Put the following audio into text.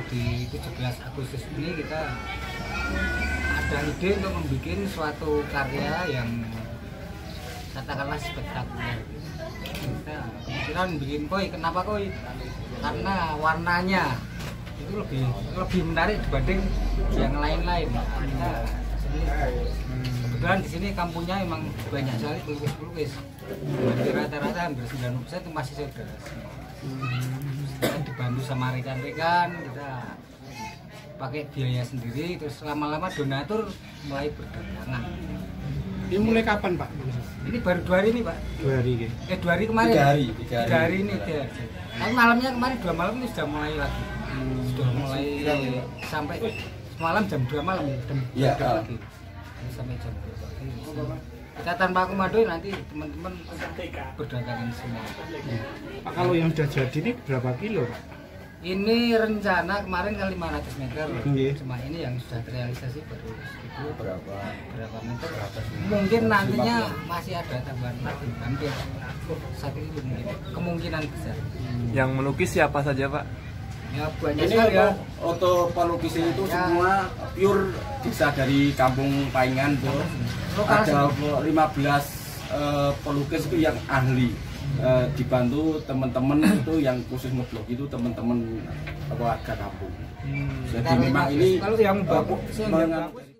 di 17 Agustus ini kita ada ide untuk membuat suatu karya yang katakanlah spektakuler. Kita kepikiran bikin koi. Kenapa koi? Karena warnanya itu lebih menarik dibanding yang lain-lain. Kita kebetulan di sini kampungnya memang banyak sekali pelukis-pelukis. Rata-rata hampir 90% itu masih saudara. Kita dibantu sama rekan-rekan, kita pakai biaya sendiri, terus lama-lama donatur mulai berdatangan. Ini mulai kapan Pak? Ini baru 2 hari ini Pak. 2 hari ya? 2 hari kemarin. 3 hari ini dia. Tapi malamnya kemarin 2 malam ini sudah mulai lagi. Sudah mulai sampai semalam jam 2 malam ya, lagi. Sampai jam 2 pagi. Kita tanpa komando nanti teman-teman berdatangan semua. Pak, kalau yang sudah jadi ini berapa kilo Pak? Ini rencana kemarin kan 500 meter. Cuma ini yang sudah terrealisasi baru itu berapa meter. Mungkin nantinya masih ada tambahan lagi, hampir 1 kilo mungkin. Kemungkinan besar. Yang melukis siapa saja Pak? Ya banyak ini sekali ya. Untuk pelukis itu ya, semua pure bisa dari kampung Paingan tuh. Ada 15 pelukis itu yang ahli. Dibantu teman-teman itu yang khusus ngeblok itu teman-teman warga kampung. Jadi memang ini kalau yang bagus